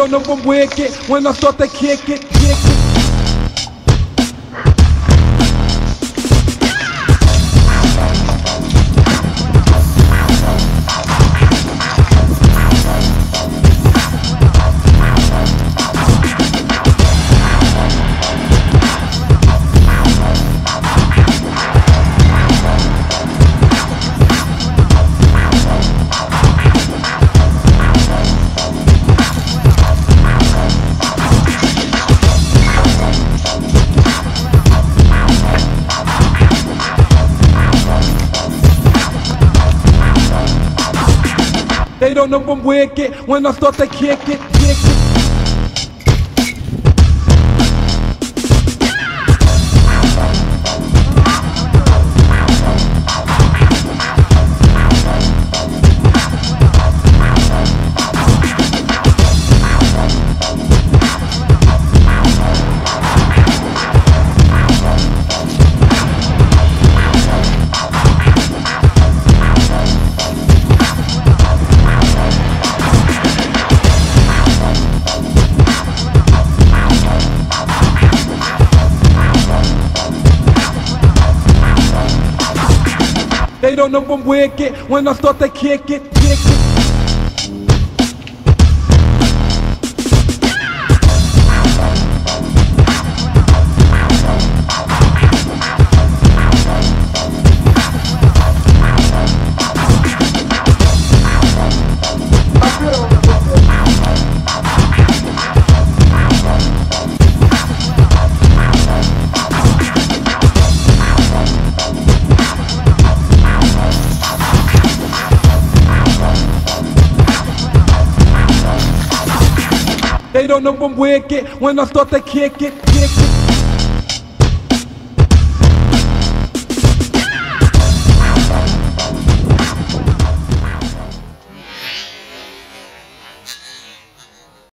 don't know I'm wicked when I start to kick it, kick it. They don't know I'm wicked when I start to kick it, kick it. They don't know I'm wicked when I start to kick it, kick it. They don't know I'm wicked when I start to kick it, kick it.